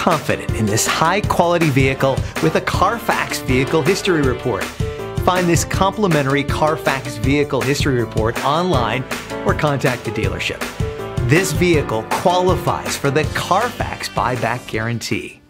confident in this high-quality vehicle with a Carfax Vehicle History Report. Find this complimentary Carfax Vehicle History Report online or contact the dealership. This vehicle qualifies for the Carfax Buyback Guarantee.